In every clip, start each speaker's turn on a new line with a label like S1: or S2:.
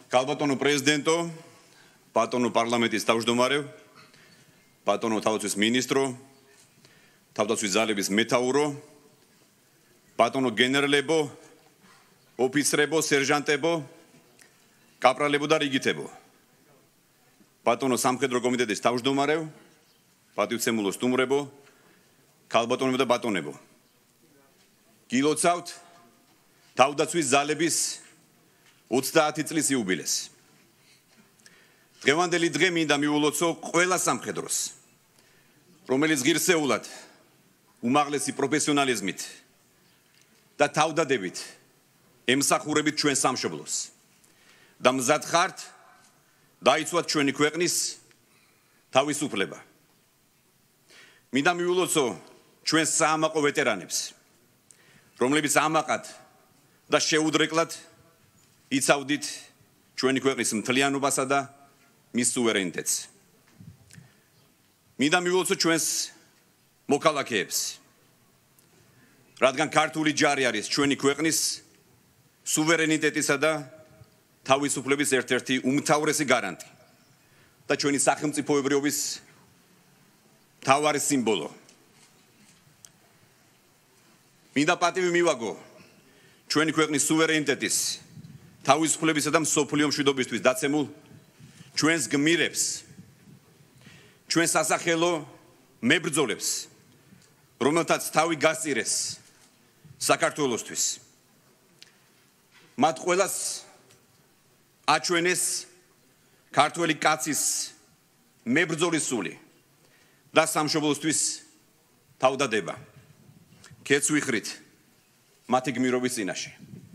S1: Kalbatono prezidento, batono parlamentis თავმჯდომარე, batono თავდაცვის მინისტრო, თავდაცვის ძალების მეთაურო, batono გენერლებო, ოფიცრებო, სერჟანტებო, კაპრალებო და რიგითებო. Batono სამხედრო კომიტეტის თავმჯდომარე, პატივცემულო სტუმრებო, ქალბატონებო და ბატონებო. გილოცავთ თავდაცვის ძალების 30 წლის იუბილეს. დღევანდელი დღე მინდა მიულოცო ყველა სამხედროს, რომელიც ღირსეულად, უმაღლესი პროფესიონალიზმით და თავდადებით ემსახურებით ჩვენ სამშობლოს და მზად ხართ დაიცვათ ჩვენი ქვეყნის თავისუფლება. მინდა მიულოცო ჩვენ საამაყო ვეტერანებს, რომლებიც ამაყად და შეუდრეკლად იცავდით ჩვენი ქვეყნის მთლიანობასა და მის სუვერენიტეტს. მინდა მიულოცო ჩვენს მოქალაქეებს, რადგან ქართული ჯარი არის ჩვენი ქვეყნის სუვერენიტეტისა და თავისუფლების ერთ-ერთი უმთავრესი გარანტი და ჩვენი სახელმწიფოებრიობის მთავარი სიმბოლო. მინდა პატივი მივაგო ჩვენი ქვეყნის სუვერენიტეტის, თავისუფლებისა და მსოფლიო მშვიდობისთვის დაცემულ ჩვენს გმირებს, ჩვენს სასახელო მებრძოლებს, რომელთაც თავი გასწირეს საქართველოსთვის. მათ ყველას აჩვენეს ქართველი კაცის მებრძოლის სული და სამშობლოსთვის თავდადება. ქეც ვიხრით მათი გმირობის წინაშე.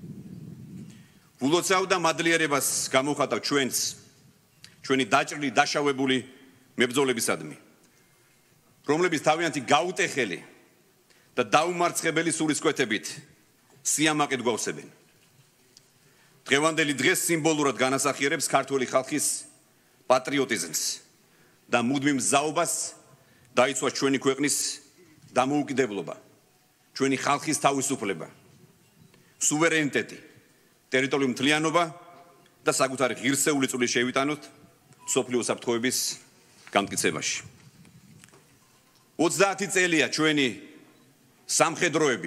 S1: ულოცავ და მადლიერებას გამოვხატავ ჩვენი დაჭრილი, დაშავებული მებრძოლებისადმი, რომლებიც თავიანთი გაუტეხელი და დაუმარცხებელი სულისკვეთებით სიამაყედ გვავსებენ. დღევანდელი დღეს სიმბოლურად განასახიერებს ქართული ხალხის პატრიოტიზმს და მუდმივ მზაობას დაიცვას ჩვენი ქვეყნის დამოუკიდებლობა, ჩვენი ხალხის თავისუფლება, სუვერენიტეტი, ტერიტორიული მთლიანობა და საკუთარი ღირსეული წვლილი შევიტანოთ მსოფლიო საფრთხეების გამტკიცებაში. 30 წელია ჩვენი სამხედროები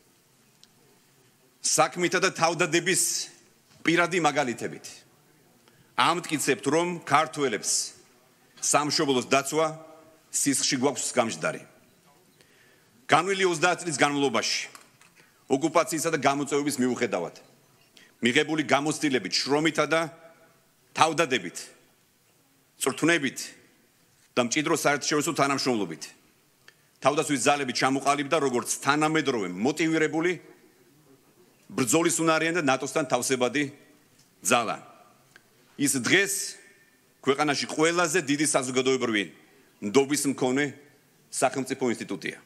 S1: საქმითა და თავდადების პირადი მაგალითებით ამტკიცებთ, რომ ქართველებს სამშობლოს დაცვა სისხლში გვაქვს გამჯდარი. განვლილი 30 წლის განმავლობაში ოკუპაციისა და გამოწვევების მიუხედავად მიღებული გამოცდილებით, შრომითა და თავდადებით, წრთვნებით და მჭიდრო საერთაშორისო თანამშრომლობით თავდაცვის ძალები ჩამოყალიბდა როგორც თანამედროვე მოტივირებული ბრძოლისუნარიანი და ნატოსთან თავსებადი ძალა. ის დღეს ქვეყანაში ყველაზე დიდი საზოგადოებრივი ნდობის მქონე სახელმწიფო ინსტიტუტია.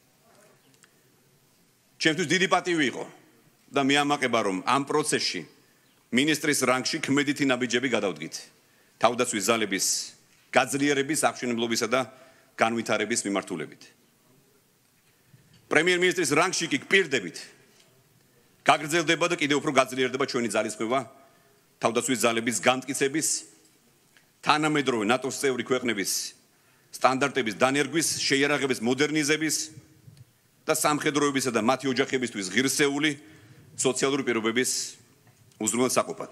S1: ჩემთვის დიდი პატივი იყო და მეამაყება, რომ ამ პროცესში მინისტრის რანგში ქმედითი ნაბიჯები გადავდგით თავდაცვის ძალების გაძლიერების, აღშენებლობისა და განვითარების მიმართულებით. პრემიერ-მინისტრის რანგში კი გპირდებით გაგრძელდება და კიდევ უფრო გაძლიერდება ჩვენი ძალისხმევა თავდაცვის ძალების განმტკიცების, თანამედროვე ნატოს წევრი ქვეყნების სტანდარტების დანერგვის, შეიარაღების მოდერნიზების და სამხედროებისა და მათი ოჯახებისთვის ღირსეული სოციალური პირობების უზრუნველსაყოფად.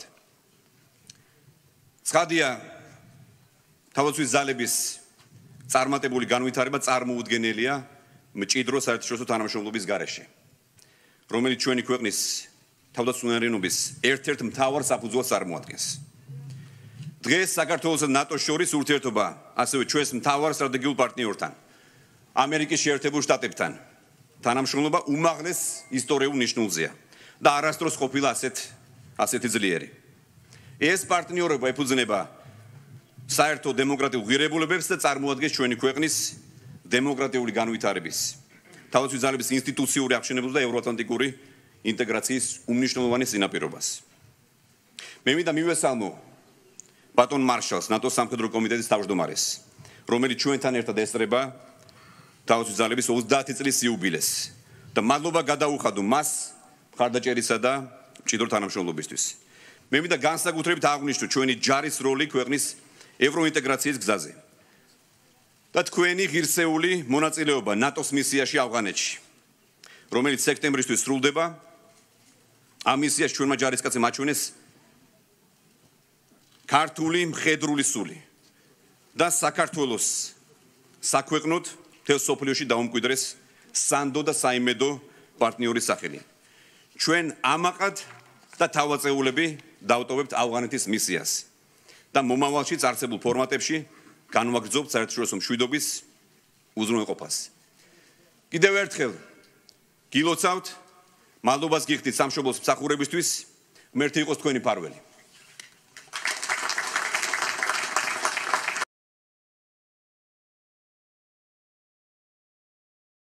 S1: ცხადია, თავდაცვის ძალების წარმატებული განვითარება წარმოუდგენელია მჭიდრო საერთაშორისო თანამშრომლობის გარეშე, რომელიც ჩვენი ქვეყნის თავდაცვისუნარიანობის ერთ-ერთ მთავარ საფუძველს წარმოადგენს. დღეს საქართველოსა და ნატოს შორის ურთიერთობა, ასევე ჩვენს მთავარ სტრატეგიულ პარტნიორთან, ამერიკის შეერთებულ შტატებთან, თანამშრომლობა უმაღლეს ისტორიულ ნიშნულზეა და არასდროს ყოფილა ასეთი ძლიერი. ეს პარტნიორობა ეფუძნება საერთო დემოკრატიულ ღირებულებებს და წარმოადგენს ჩვენი ქვეყნის დემოკრატიული განვითარების, თავდაცვის ძალების ინსტიტუციური აღშენებისა და ევროატლანტიკური ინტეგრაციის უმნიშვნელოვანეს წინაპირობას. მე მინდა მივესალმო ბატონ მარშალს, ნატოს სამხედრო კომიტეტის თავმჯდომარეს, რომელიც ჩვენთან ერთად ესწრება თავდაცვის ძალების 30 წლის იუბილეს და მადლობა გადაუხადო მას მხარდაჭერისა და მჭიდრო თანამშრომლობისთვის. მე მინდა განსაკუთრებით აღვნიშნო ჩვენი ჯარის როლი ქვეყნის ევროინტეგრაციის გზაზე და თქვენი ღირსეული მონაწილეობა ნატოს მისიაში ავღანეთში, რომელიც სექტემბრისთვის სრულდება. ამ მისიაში ჩვენმა ჯარისკაცებმა აჩვენეს ქართული მხედრული სული და საქართველოს საქვეყნოდ მთელ სოფლიოში დაუმკვიდრეს სანდო და საიმედო პარტნიორის სახელი. ჩვენ ამაყად და თავაწეულები დავტოვებთ ავღანეთის მისიას და მომავალშიც არსებულ ფორმატებში განვაგრძობთ საერთაშორისო მშვიდობის უზრუნველყოფას. კიდევ ერთხელ გილოცავთ, მადლობას გიხდით სამშობლოს მსახურებისთვის, ღმერთი იყოს თქვენი ფარველი.